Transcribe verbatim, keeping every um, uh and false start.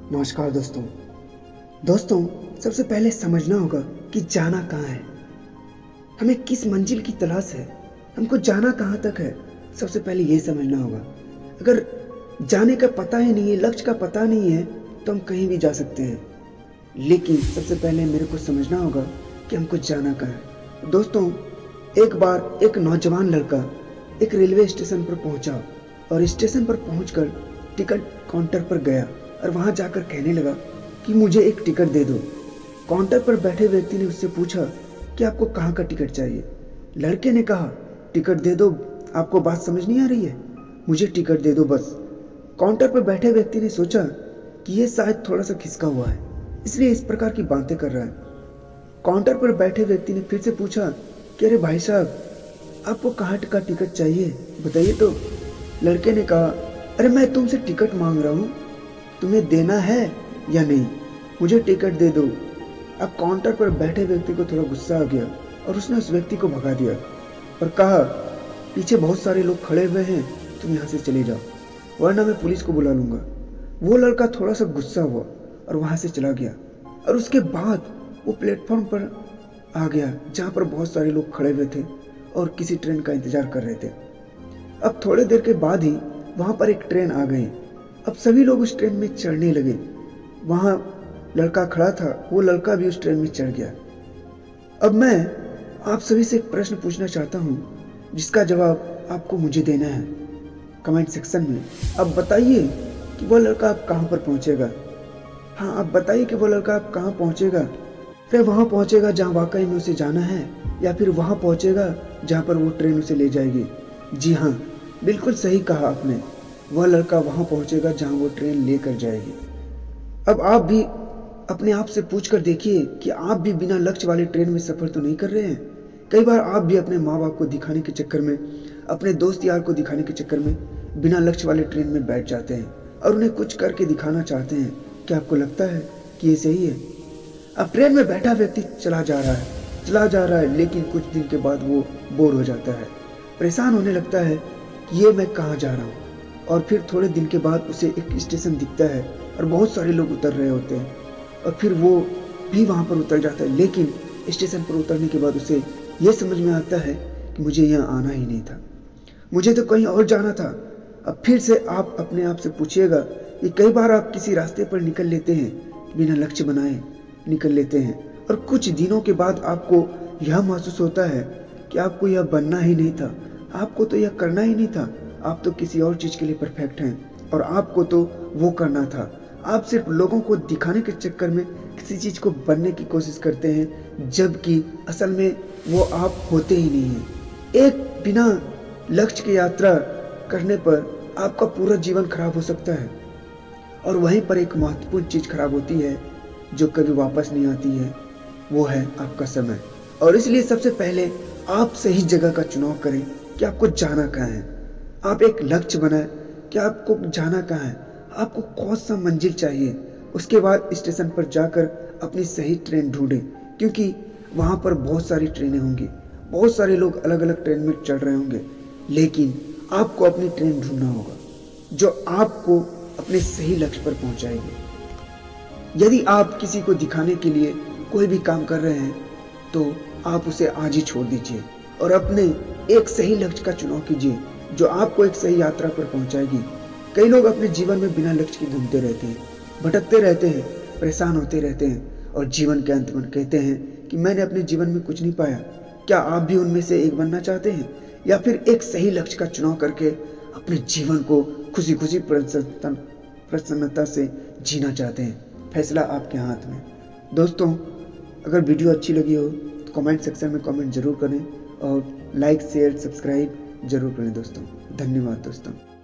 नमस्कार दोस्तों दोस्तों सबसे पहले समझना होगा कि जाना कहाँ है, हमें किस मंजिल की तलाश है, हमको जाना कहाँ तक है। सबसे पहले ये समझना होगा। अगर जाने का पता ही नहीं है, लक्ष्य का पता नहीं है, तो हम कहीं भी जा सकते हैं, लेकिन सबसे पहले मेरे को समझना होगा कि हमको जाना कहाँ है। दोस्तों, एक बार एक नौजवान लड़का एक रेलवे स्टेशन पर पहुंचा और स्टेशन पर पहुंचकर टिकट काउंटर पर गया और वहां जाकर कहने लगा कि मुझे एक टिकट दे दो। काउंटर पर बैठे व्यक्ति ने उससे पूछा कि आपको कहाँ का टिकट चाहिए। लड़के ने कहा, टिकट दे दो, आपको बात समझ नहीं आ रही है, मुझे टिकट दे दो बस। काउंटर पर बैठे व्यक्ति ने सोचा कि यह शायद थोड़ा सा खिसका हुआ है, इसलिए इस प्रकार की बातें कर रहा है। काउंटर पर बैठे व्यक्ति ने फिर से पूछा कि अरे भाई साहब, आपको कहाँ का टिकट चाहिए, बताइए तो। लड़के ने कहा, अरे मैं तुमसे टिकट मांग रहा हूँ, तुम्हें देना है या नहीं, मुझे टिकट दे दो। अब काउंटर पर बैठे व्यक्ति को थोड़ा गुस्सा आ गया और उसने उस व्यक्ति को भगा दिया और कहा, पीछे बहुत सारे लोग खड़े हुए हैं, तुम यहाँ से चले जाओ, वरना मैं पुलिस को बुला लूंगा। वो लड़का थोड़ा सा गुस्सा हुआ और वहां से चला गया और उसके बाद वो प्लेटफॉर्म पर आ गया जहाँ पर बहुत सारे लोग खड़े हुए थे और किसी ट्रेन का इंतजार कर रहे थे। अब थोड़ी देर के बाद ही वहां पर एक ट्रेन आ गई। अब सभी लोग उस ट्रेन में चढ़ने लगे। वहां लड़का खड़ा था, वो लड़का भी उस ट्रेन में चढ़ गया। अब मैं आप सभी से एक प्रश्न पूछना चाहता हूं, जिसका जवाब आपको मुझे देना है कमेंट सेक्शन में। अब बताइए कि वो लड़का आप कहां पर पहुंचेगा। हाँ, आप बताइए कि वो लड़का आप कहां पहुंचेगा। फिर वहां पहुंचेगा जहां वाकई में उसे जाना है, या फिर वहां पहुंचेगा जहां पर वो ट्रेन उसे ले जाएगी। जी हाँ, बिल्कुल सही कहा आपने, वह लड़का वहां पहुंचेगा जहां वो ट्रेन लेकर जाएगी। अब आप भी अपने आप से पूछ कर देखिए कि आप भी बिना लक्ष्य वाले ट्रेन में सफर तो नहीं कर रहे हैं। कई बार आप भी अपने माँ बाप को दिखाने के चक्कर में, अपने दोस्त यार को दिखाने के चक्कर में बिना लक्ष्य वाले ट्रेन में बैठ जाते हैं और उन्हें कुछ करके दिखाना चाहते हैं। क्या आपको लगता है कि ये सही है? अब ट्रेन में बैठा व्यक्ति चला जा रहा है चला जा रहा है लेकिन कुछ दिन के बाद वो बोर हो जाता है, परेशान होने लगता है कि ये मैं कहाँ जा रहा हूँ। और फिर थोड़े दिन के बाद उसे एक स्टेशन दिखता है और बहुत सारे लोग उतर रहे होते हैं और फिर वो भी वहां पर उतर जाता है, लेकिन स्टेशन पर उतरने के बाद उसे ये समझ में आता है कि मुझे यहाँ आना ही नहीं था, मुझे तो कहीं और जाना था। अब फिर से आप अपने आप से पूछिएगा कि कई बार आप किसी रास्ते पर निकल लेते हैं, बिना लक्ष्य बनाए निकल लेते हैं, और कुछ दिनों के बाद आपको यह महसूस होता है कि आपको यह बनना ही नहीं था, आपको तो यह करना ही नहीं था, आप तो किसी और चीज के लिए परफेक्ट हैं और आपको तो वो करना था। आप सिर्फ लोगों को दिखाने के चक्कर में किसी चीज को बनने की कोशिश करते हैं, जबकि असल में वो आप होते ही नहीं हैं। एक बिना लक्ष्य की यात्रा करने पर आपका पूरा जीवन खराब हो सकता है, और वहीं पर एक महत्वपूर्ण चीज खराब होती है जो कभी वापस नहीं आती है, वो है आपका समय। और इसलिए सबसे पहले आप सही जगह का चुनाव करें कि आपको जाना कहाँ है। आप एक लक्ष्य बनाएं कि आपको जाना कहाँ है, आपको कौन सा मंजिल चाहिए। उसके बाद स्टेशन पर जाकर अपनी सही ट्रेन ढूंढें, क्योंकि वहां पर बहुत सारी ट्रेनें होंगी, बहुत सारे लोग अलग अलग ट्रेन में चढ़ रहे होंगे, लेकिन आपको अपनी ट्रेन ढूंढना होगा जो आपको अपने सही लक्ष्य पर पहुंचाएगी। यदि आप किसी को दिखाने के लिए कोई भी काम कर रहे हैं तो आप उसे आज ही छोड़ दीजिए और अपने एक सही लक्ष्य का चुनाव कीजिए जो आपको एक सही यात्रा पर पहुंचाएगी। कई लोग अपने जीवन में बिना लक्ष्य के घूमते रहते हैं, भटकते रहते हैं, परेशान होते रहते हैं और जीवन के अंत में कहते हैं कि मैंने अपने जीवन में कुछ नहीं पाया। क्या आप भी उनमें से एक बनना चाहते हैं, या फिर एक सही लक्ष्य का चुनाव करके अपने जीवन को खुशी खुशी प्रसन्नता से जीना चाहते हैं? फैसला आपके हाथ में। दोस्तों, अगर वीडियो अच्छी लगी हो तो कमेंट सेक्शन में कमेंट जरूर करें और लाइक शेयर सब्सक्राइब जरूर करें दोस्तों। धन्यवाद दोस्तों।